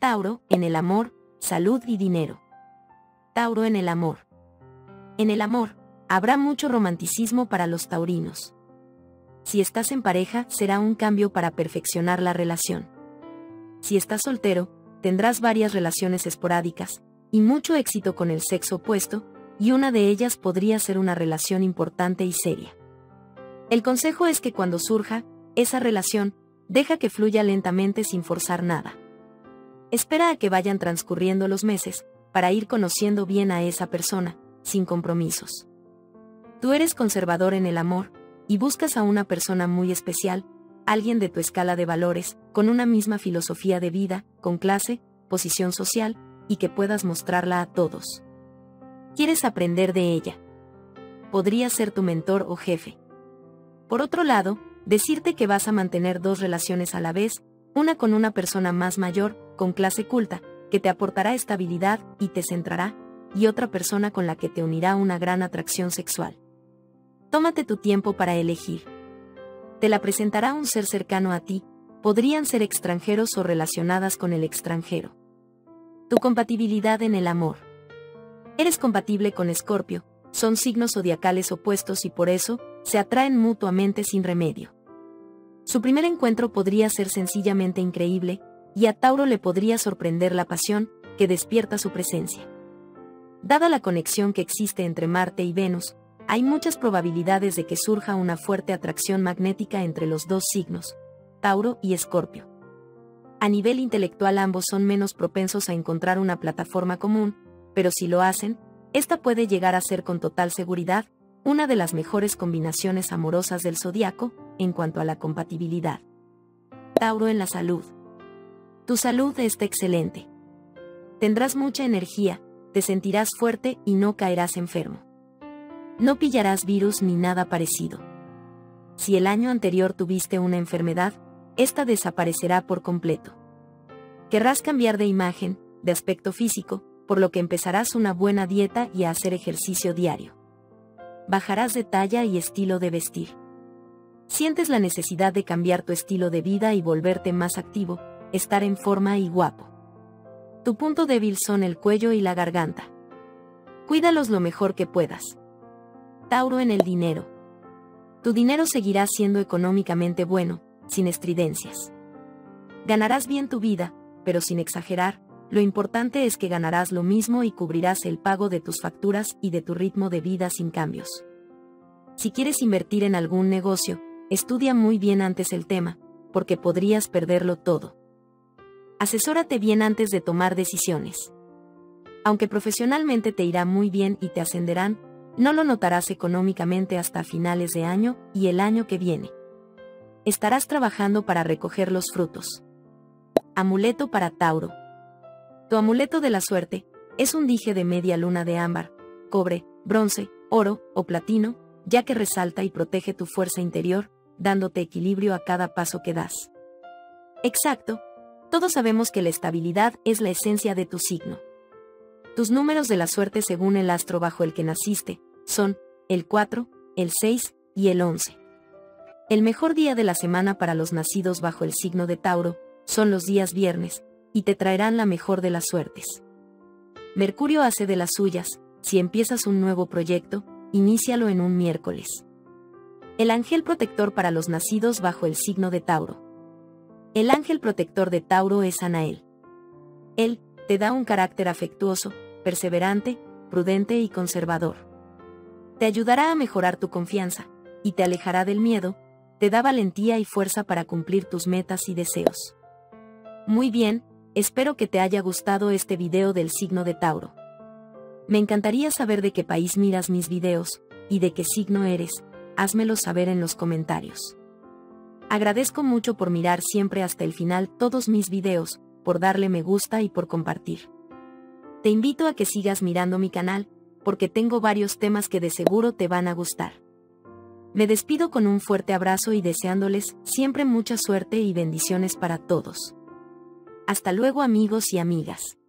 Tauro, en el amor, salud y dinero. Tauro en el amor. En el amor, habrá mucho romanticismo para los taurinos. Si estás en pareja, será un cambio para perfeccionar la relación. Si estás soltero, tendrás varias relaciones esporádicas, y mucho éxito con el sexo opuesto, y una de ellas podría ser una relación importante y seria. El consejo es que cuando surja esa relación, deja que fluya lentamente sin forzar nada. Espera a que vayan transcurriendo los meses, para ir conociendo bien a esa persona, sin compromisos. Tú eres conservador en el amor, y buscas a una persona muy especial, alguien de tu escala de valores, con una misma filosofía de vida, con clase, posición social, y que puedas mostrarla a todos. Quieres aprender de ella. Podría ser tu mentor o jefe. Por otro lado, decirte que vas a mantener dos relaciones a la vez, una con una persona más mayor, con clase culta, que te aportará estabilidad y te centrará, y otra persona con la que te unirá una gran atracción sexual. Tómate tu tiempo para elegir. Te la presentará un ser cercano a ti, podrían ser extranjeros o relacionadas con el extranjero. Tu compatibilidad en el amor. Eres compatible con Escorpio, son signos zodiacales opuestos y por eso, se atraen mutuamente sin remedio. Su primer encuentro podría ser sencillamente increíble, y a Tauro le podría sorprender la pasión que despierta su presencia. Dada la conexión que existe entre Marte y Venus, hay muchas probabilidades de que surja una fuerte atracción magnética entre los dos signos, Tauro y Escorpio. A nivel intelectual ambos son menos propensos a encontrar una plataforma común, pero si lo hacen, esta puede llegar a ser con total seguridad una de las mejores combinaciones amorosas del zodiaco en cuanto a la compatibilidad. Tauro en la salud. Tu salud está excelente. Tendrás mucha energía, te sentirás fuerte y no caerás enfermo. No pillarás virus ni nada parecido. Si el año anterior tuviste una enfermedad, esta desaparecerá por completo. Querrás cambiar de imagen, de aspecto físico, por lo que empezarás una buena dieta y a hacer ejercicio diario. Bajarás de talla y estilo de vestir. Sientes la necesidad de cambiar tu estilo de vida y volverte más activo, estar en forma y guapo. Tu punto débil son el cuello y la garganta. Cuídalos lo mejor que puedas. Tauro en el dinero. Tu dinero seguirá siendo económicamente bueno, sin estridencias. Ganarás bien tu vida, pero sin exagerar. Lo importante es que ganarás lo mismo y cubrirás el pago de tus facturas y de tu ritmo de vida sin cambios. Si quieres invertir en algún negocio, estudia muy bien antes el tema, porque podrías perderlo todo. Asesórate bien antes de tomar decisiones. Aunque profesionalmente te irá muy bien y te ascenderán, no lo notarás económicamente hasta finales de año y el año que viene. Estarás trabajando para recoger los frutos. Amuleto para Tauro. Tu amuleto de la suerte es un dije de media luna de ámbar, cobre, bronce, oro o platino, ya que resalta y protege tu fuerza interior, dándote equilibrio a cada paso que das. Exacto, todos sabemos que la estabilidad es la esencia de tu signo. Tus números de la suerte según el astro bajo el que naciste son el 4, el 6 y el 11. El mejor día de la semana para los nacidos bajo el signo de Tauro son los días viernes, y te traerán la mejor de las suertes. Mercurio hace de las suyas, si empiezas un nuevo proyecto, inícialo en un miércoles. El ángel protector para los nacidos bajo el signo de Tauro. El ángel protector de Tauro es Anael. Él te da un carácter afectuoso, perseverante, prudente y conservador. Te ayudará a mejorar tu confianza, y te alejará del miedo, te da valentía y fuerza para cumplir tus metas y deseos. Muy bien, espero que te haya gustado este video del signo de Tauro. Me encantaría saber de qué país miras mis videos, y de qué signo eres, házmelo saber en los comentarios. Agradezco mucho por mirar siempre hasta el final todos mis videos, por darle me gusta y por compartir. Te invito a que sigas mirando mi canal, porque tengo varios temas que de seguro te van a gustar. Me despido con un fuerte abrazo y deseándoles siempre mucha suerte y bendiciones para todos. Hasta luego amigos y amigas.